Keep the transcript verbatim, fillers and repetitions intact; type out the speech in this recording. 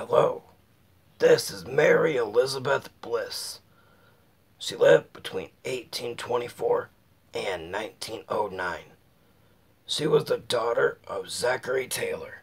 Hello, this is Mary Elizabeth Bliss. She lived between eighteen twenty-four and nineteen oh nine. She was the daughter of Zachary Taylor.